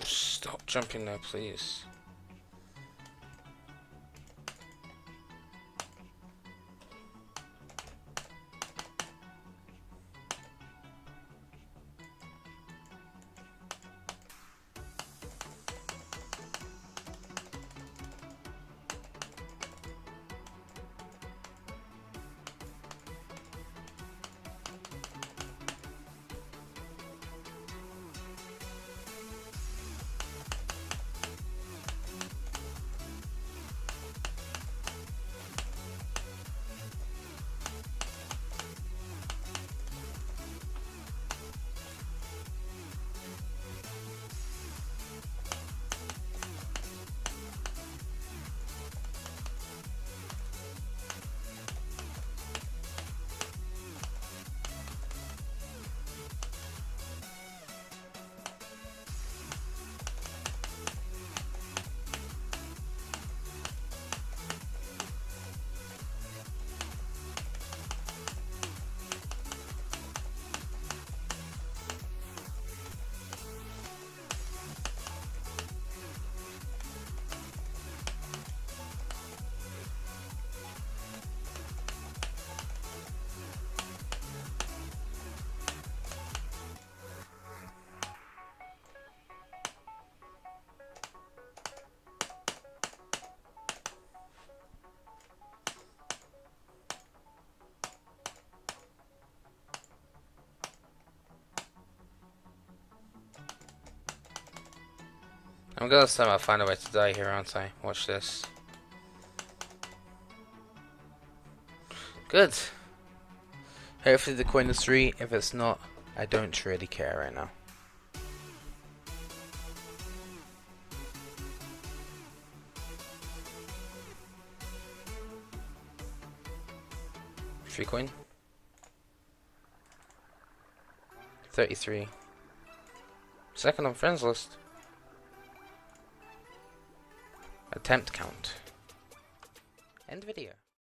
Stop jumping there, please. I'm gonna somehow find a way to die here, aren't I? Watch this. Good. Hopefully the coin is 3. If it's not, I don't really care right now. Free coin. 33. Second on friends list. Attempt count. End video.